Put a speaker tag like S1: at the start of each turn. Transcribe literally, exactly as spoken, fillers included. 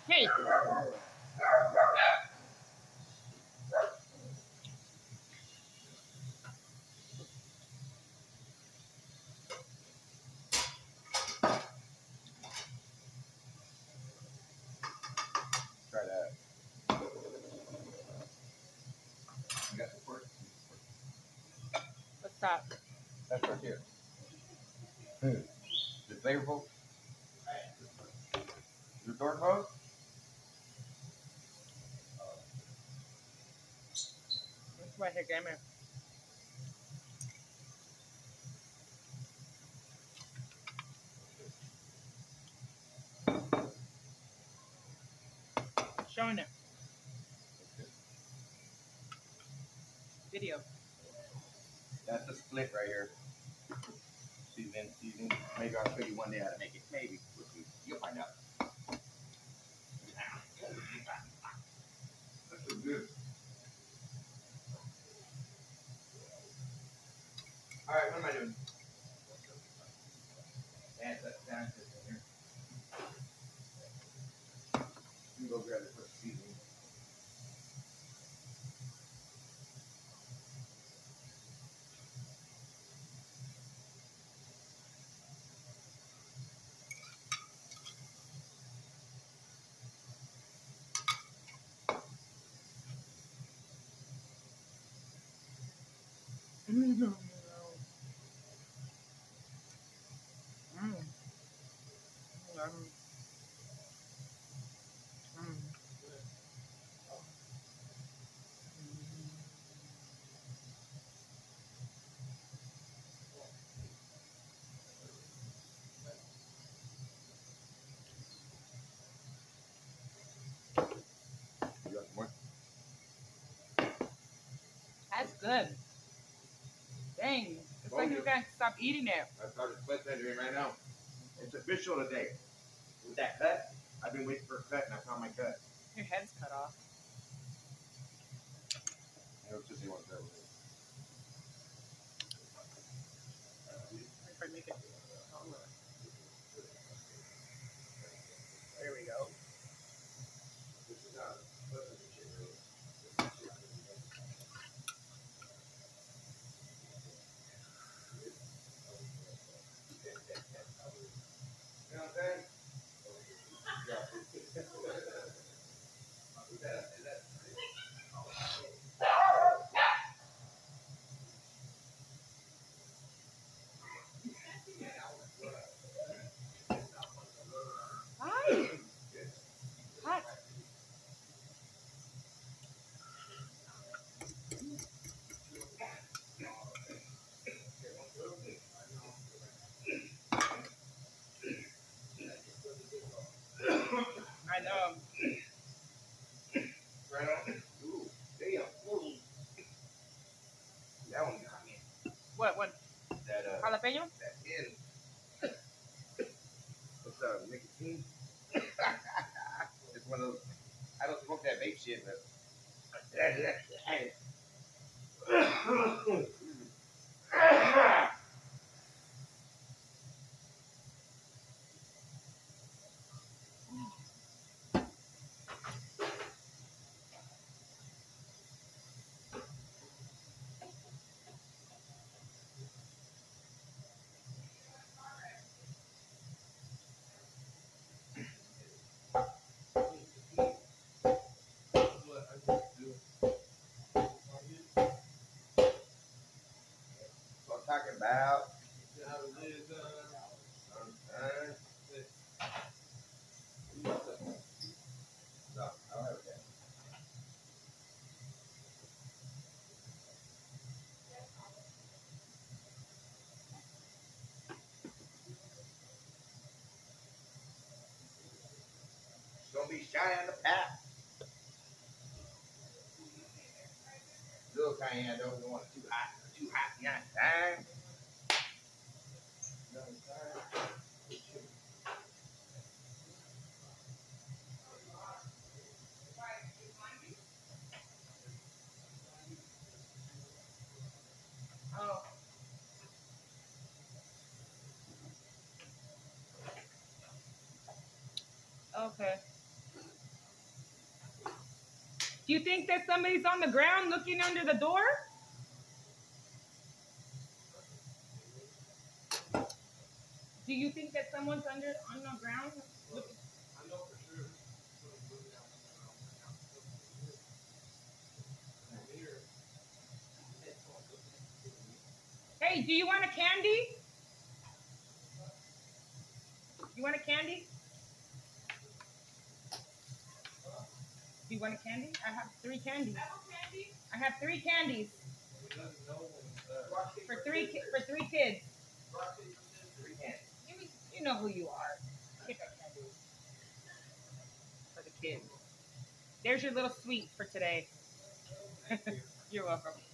S1: Hey.
S2: Try that. You got the pork?
S1: What's that?
S2: That's right here. Hmm. Is it flavorful? Is the door closed?
S1: That's right here, gamer. Showing it. Video.
S2: That's the split right here. Season, season. Maybe I'll show you one day how to make it. Maybe. We'll see. You'll find out. That's so good. All right, what am I doing? Add that down to here. Let me go grab the first seasoning.
S1: Mm. Mm. Mm.
S2: You got some more?
S1: That's good. Dang. It's like you can't stop eating it.
S2: I started split tendering right now. It's official today. With that cut, I've been waiting for a cut and I found my cut.
S1: Your head's cut off.
S2: I know Sissy wants that with it.
S1: If I make it. There we go.
S2: You know what I'm saying?
S1: Hi. Hot. I know.
S2: Right on. Ooh, damn. Ooh. That one got me.
S1: What? What?
S2: That, uh,
S1: Jalapeno?
S2: that in. What's up, nicotine? It's one of those. I don't smoke that vape shit, but. I'm talking about. No, I don't have it yet. Don't be shy on the path. Little cayenne, don't want it too hot. Too hot, yeah. Time.
S1: Oh. Okay. Do you think that somebody's on the ground looking under the door? Do you think that someone's under on the ground? Looking?
S3: I know for sure.
S1: Hey, do you want a candy? You want a candy? Do you want a candy? I have three candies. I have three candies. For three ki- for three kids. You, you know who you are. Get that candy. For the kids. There's your little sweet for today. You're welcome.